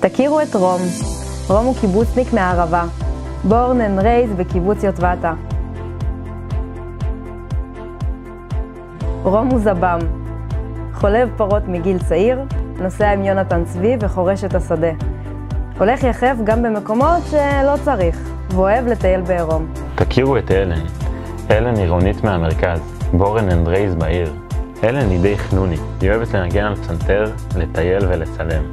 תכירו את רום. רום הוא קיבוצניק מהערבה. בורן אנד רייז בקיבוץ יוטבתה. רום הוא זב"ם. חולב פרות מגיל צעיר, נוסע עם יונתן צבי וחורש את השדה. הולך יחף גם במקומות שלא צריך, ואוהב לטייל בעירום. תכירו את אלן. אלן עירונית מהמרכז, בורן אנד רייז בעיר. אלן היא די חנוני, היא אוהבת לנגן על פסנתר, לטייל ולצלם.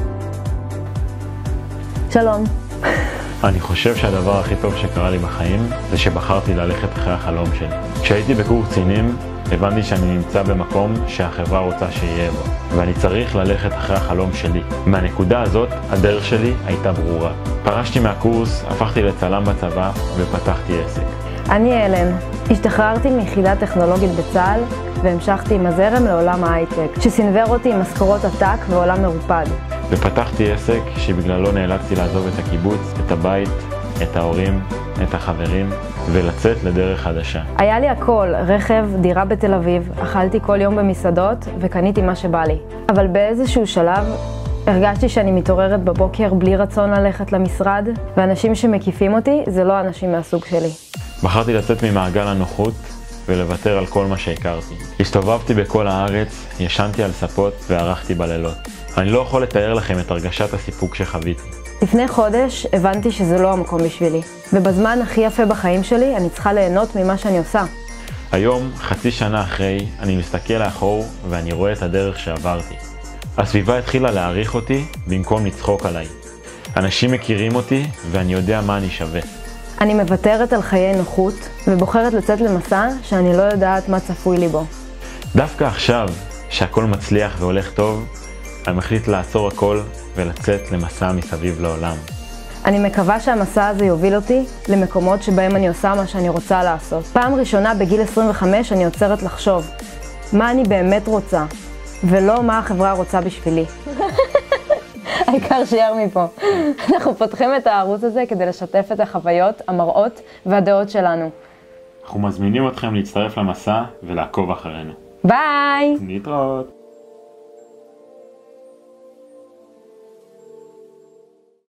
שלום. אני חושב שהדבר הכי טוב שקרה לי בחיים זה שבחרתי ללכת אחרי החלום שלי. כשהייתי בקורס קצינים, הבנתי שאני נמצא במקום שהחברה רוצה שיהיה בו, ואני צריך ללכת אחרי החלום שלי. מהנקודה הזאת, הדרך שלי הייתה ברורה. פרשתי מהקורס, הפכתי לצלם בצבא ופתחתי עסק. אני אלן. השתחררתי מיחידה טכנולוגית בצה"ל והמשכתי עם הזרם לעולם ההייטק, שסנבר אותי עם משכורות עתק ועולם מרופד. ופתחתי עסק שבגללו נאלצתי לעזוב את הקיבוץ, את הבית, את ההורים, את החברים, ולצאת לדרך חדשה. היה לי הכל, רכב, דירה בתל אביב, אכלתי כל יום במסעדות וקניתי מה שבא לי. אבל באיזשהו שלב הרגשתי שאני מתעוררת בבוקר בלי רצון ללכת למשרד, ואנשים שמקיפים אותי זה לא אנשים מהסוג שלי. בחרתי לצאת ממעגל הנוחות ולוותר על כל מה שהכרתי. הסתובבתי בכל הארץ, ישנתי על ספות וערכתי בלילות. אני לא יכול לתאר לכם את הרגשת הסיפוק שחוויתי. לפני חודש הבנתי שזה לא המקום בשבילי, ובזמן הכי יפה בחיים שלי אני צריכה ליהנות ממה שאני עושה. היום, חצי שנה אחרי, אני מסתכל לאחור ואני רואה את הדרך שעברתי. הסביבה התחילה להעריך אותי במקום לצחוק עליי. אנשים מכירים אותי ואני יודע מה אני שווה. אני מוותרת על חיי נוחות ובוחרת לצאת למסע שאני לא יודעת מה צפוי לי בו. דווקא עכשיו, שהכל מצליח והולך טוב, אני מחליט לעצור הכל ולצאת למסע מסביב לעולם. אני מקווה שהמסע הזה יוביל אותי למקומות שבהם אני עושה מה שאני רוצה לעשות. פעם ראשונה בגיל 25 אני עוצרת לחשוב מה אני באמת רוצה, ולא מה החברה רוצה בשבילי. העיקר שיער מפה. אנחנו פותחים את הערוץ הזה כדי לשתף את החוויות, המראות והדעות שלנו. אנחנו מזמינים אתכם להצטרף למסע ולעקוב אחרינו. ביי! להתראות!